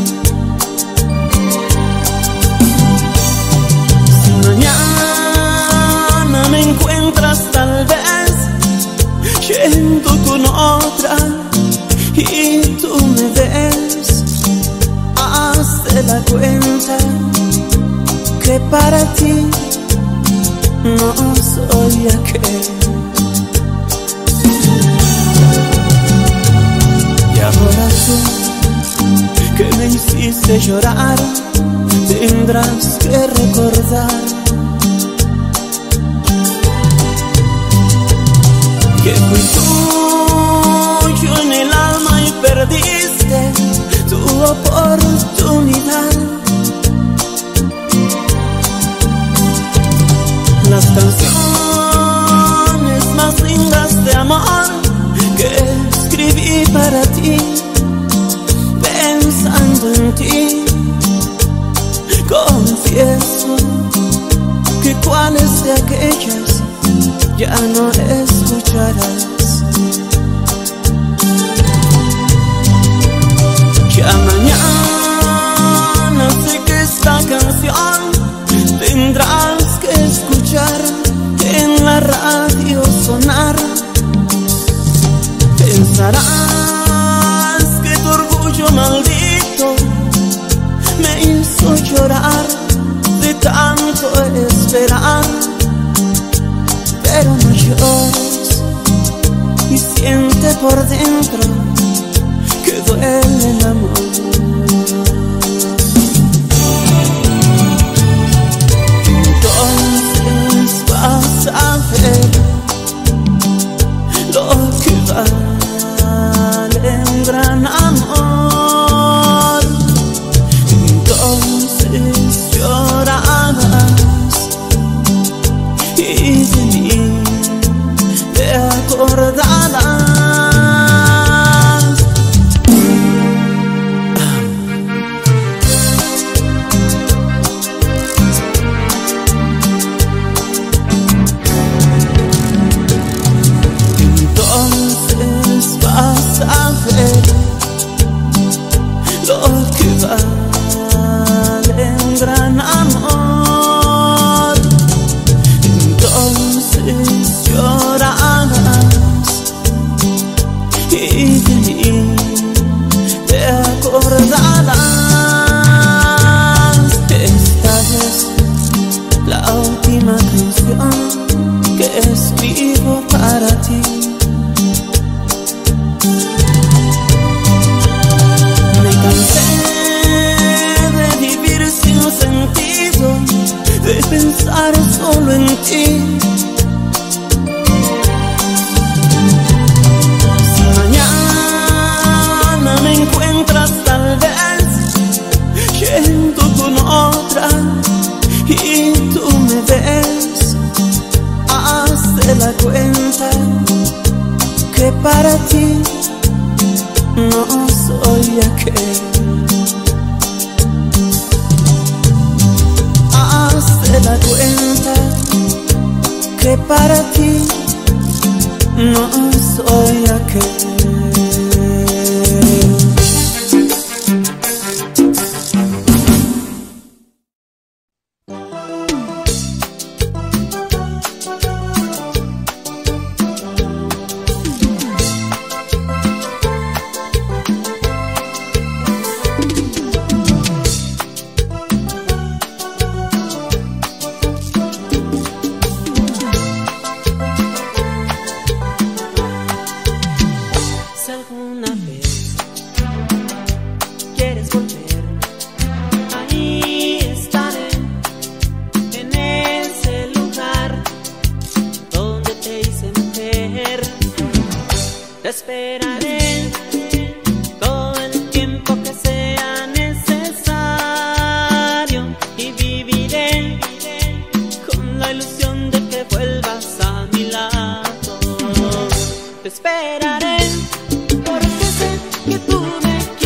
Si mañana me encuentras tal vez yendo con otra y tú me ves, hazte la cuenta que para ti no soy aquel. Y ahora tú, que me hiciste llorar, tendrás que recordar que fui tuyo en el alma y perdiste tu oportunidad. Las canciones más lindas de amor que escribí para ti, pensando en ti, confieso que cuáles de aquellas ya no escucharás. Ya mañana sé que esta canción tendrás que escuchar en la radio sonar. Pensarás que tu orgullo maldito me hizo llorar de tanto esperar. Pero no llores y siente por dentro que duele el amor. Entonces vas a ver lo que vale un gran amor. Entonces llorarás y de mí te acordarás. Entonces vas a ver lo que vale un gran amor. Entonces llorarás y de mí te acordarás. Esta es la última canción que escribo para ti. Me cansé de vivir sin sentido, de pensar solo en ti. Si mañana me encuentras tal vez yendo con otra y tú me ves, hazte la cuenta que para ti no soy aquel. Hazte la cuenta que para ti no soy aquel. esperaré todo el tiempo que sea necesario y viviré con la ilusión de que vuelvas a mi lado. Te esperaré porque sé que tú me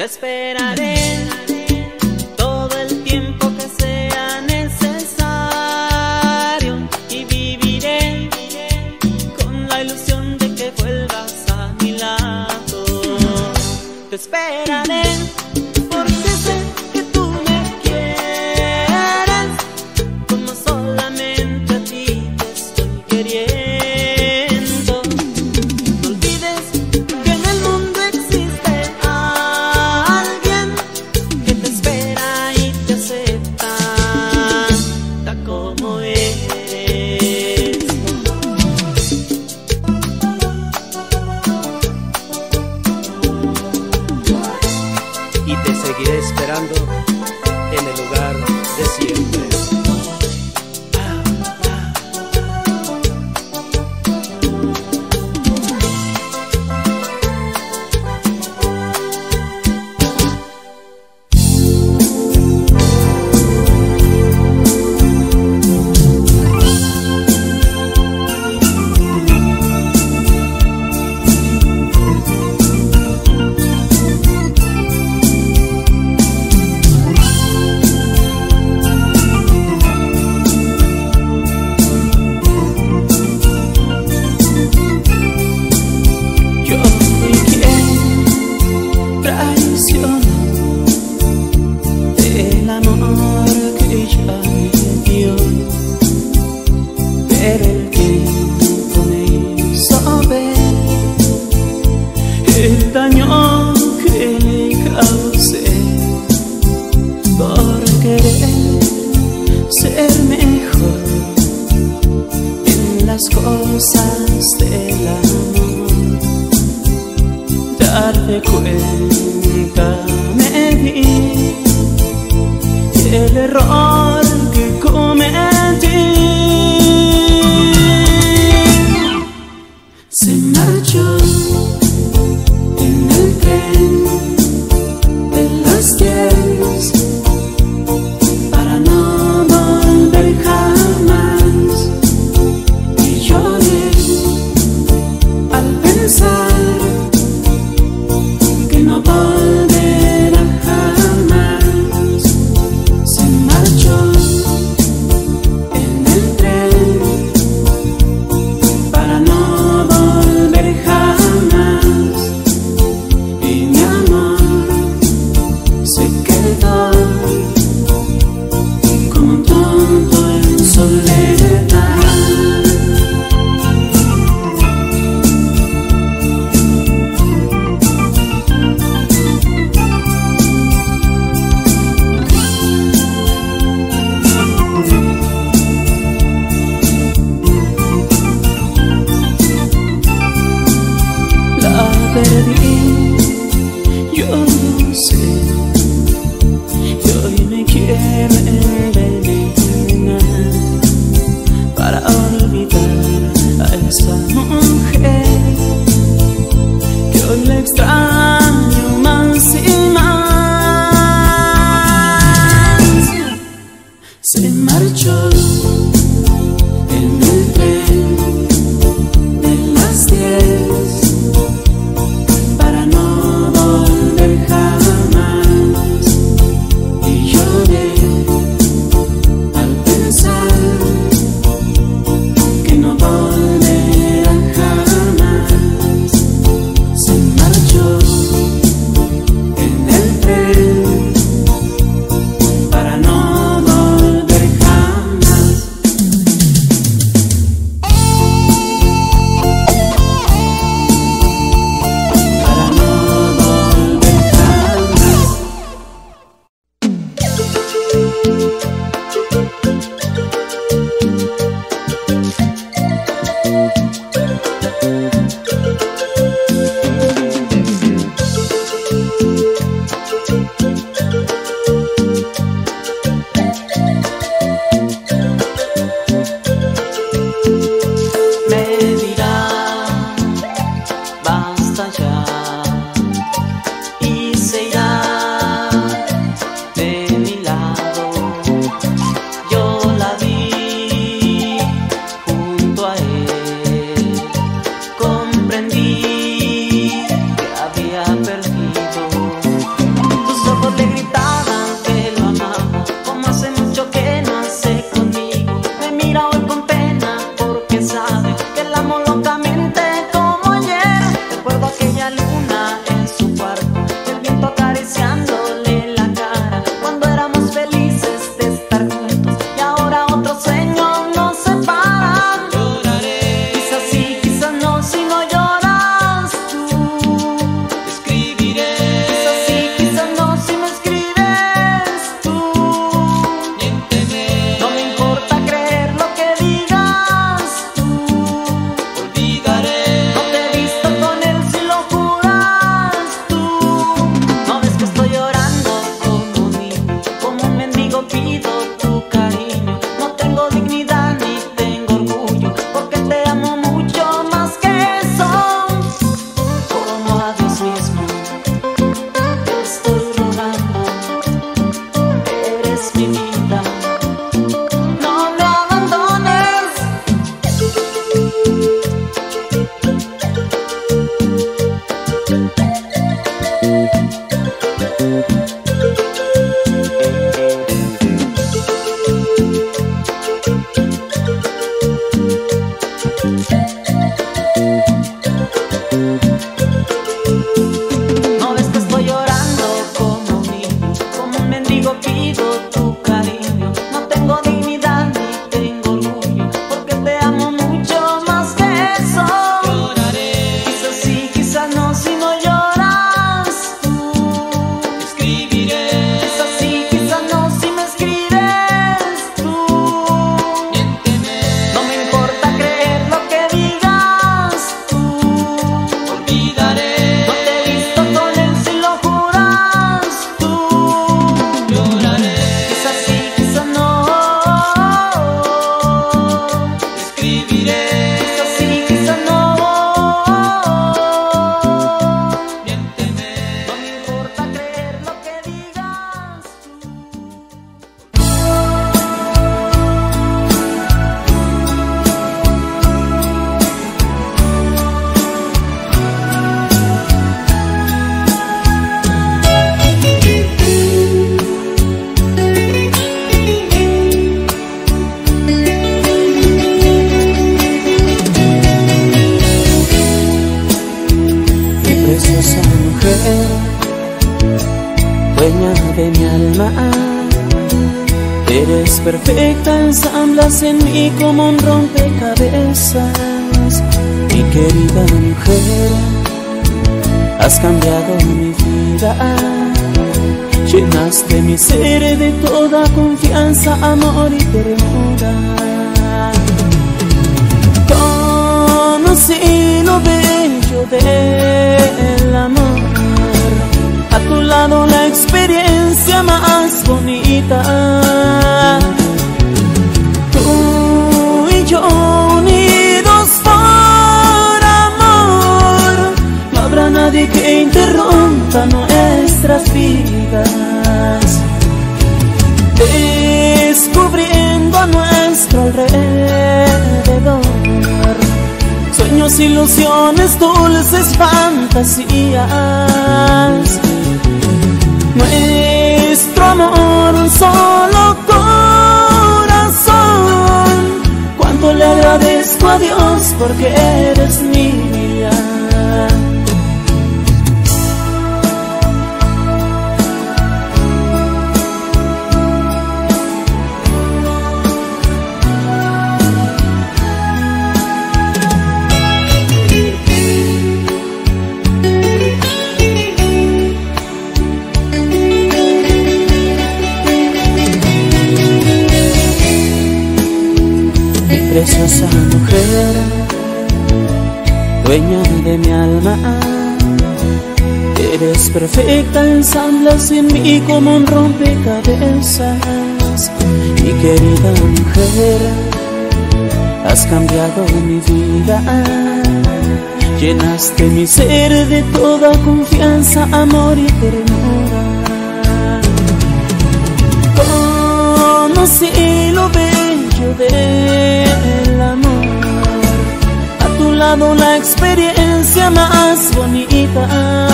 esperaré todo el tiempo que sea necesario y viviré con la ilusión de que vuelvas a mi lado. Te esperaré porque sé que tú me quieres como solamente a ti te estoy queriendo. No olvides que en el mundo existe alguien que te espera y te acepta tal como eres. Y te seguiré esperando en el lugar de siempre. El amor que ella me dio, pero el tiempo me hizo ver el daño que le causé por querer ser mejor en las cosas del amor. Darme cuenta me di el error que cometí. Se marchó en el tren de las diez para no volver jamás, y lloré al pensar que no volverá jamás. Se marchó en el tren para no volver jamás, y mi amor se quedó como un tonto en soledad. La perdí, yo lo sé, y hoy me quiero envenenar para olvidar a esa mujer que hoy le extraño más y más. Se marchó en el tren de las diez para no volver jamás, y lloré al pensar que no volverá jamás. Se marchó Eres perfecta, ensamblas en mí como un rompecabezas. Mi querida mujer, has cambiado mi vida. Llenaste mi ser de toda confianza, amor y ternura. Conocí lo bello del amor, a tu lado la experiencia más bonita. Tú y yo unidos por amor, no habrá nadie que interrumpa nuestras vidas. Descubriendo a nuestro alrededor sueños, ilusiones, dulces fantasías. Nuestro amor, un solo corazón. Cuánto le agradezco a Dios porque eres mía. Preciosa mujer, dueña de mi alma, eres perfecta, ensamblas en mí como un rompecabezas. Mi querida mujer, has cambiado mi vida. Llenaste mi ser de toda confianza, amor y ternura. Conocí lo bello del amor, a tu lado la experiencia más bonita.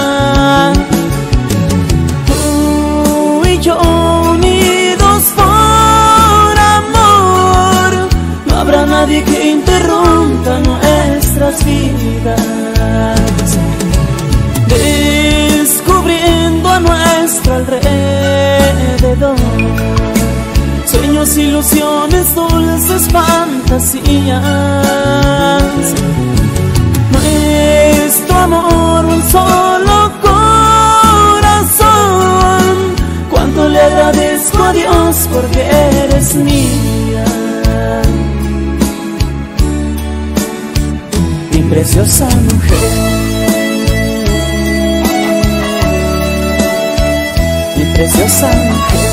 Tú y yo unidos por amor, no habrá nadie que interrumpa nuestras vidas. Descubriendo a nuestro alrededor sueños, ilusiones, dulces fantasías. Nuestro amor, un solo corazón. Cuánto le agradezco a Dios porque eres mía. Mi preciosa mujer, mi preciosa mujer.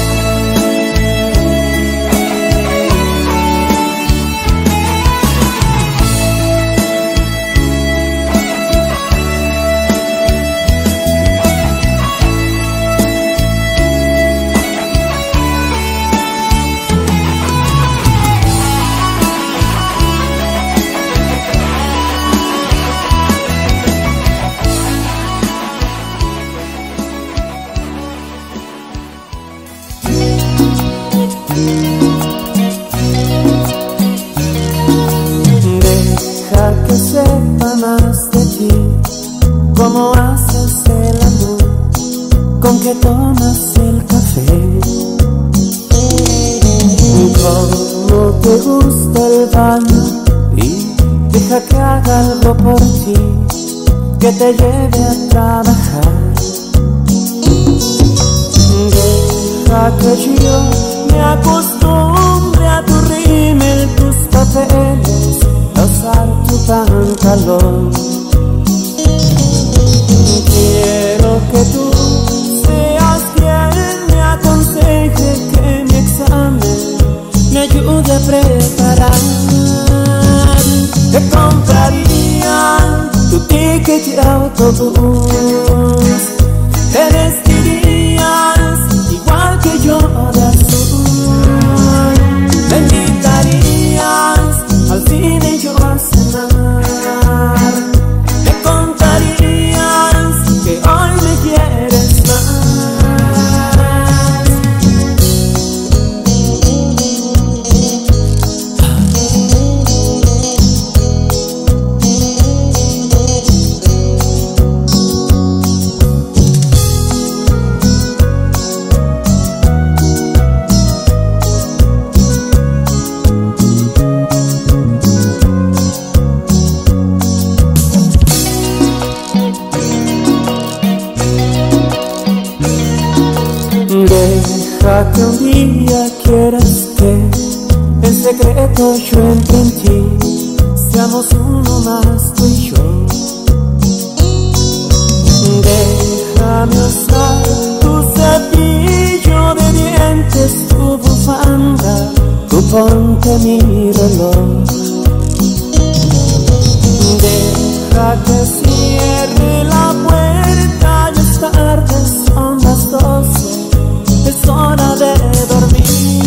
que tomas el café. Cómo te gusta el baño y deja que haga algo por ti, que te lleve a trabajar. Deja que yo me acostumbre a tu rímel, tus papeles, a usar tu pantalón. Quiero que tú seas quien me aconseje, que mi examen me ayude a preparar. Te compraría tu ticket de autobús, te vestirías igual que yo de azul, me invitarías al cine y yo a cenar, te contarías que hoy me quieres más. Deja que un día quieras que en secreto yo entre en ti, seamos uno más tú y yo. Déjame usar tu cepillo de dientes, tu bufanda, tu ponte mi reloj. Deja que cierre la puerta, ya es tarde, son las doce, es hora de dormir.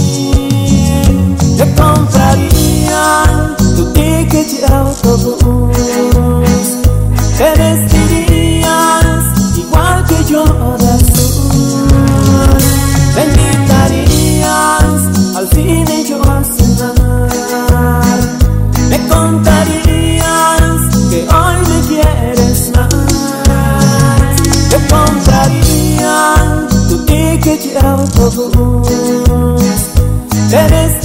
Te compraría tu ticket de autobús, te vestirías igual que yo de azul, te invitarías al cine y yo a cenar, me contarías que hoy me quieres más. Te compraría tu ticket de autobús, te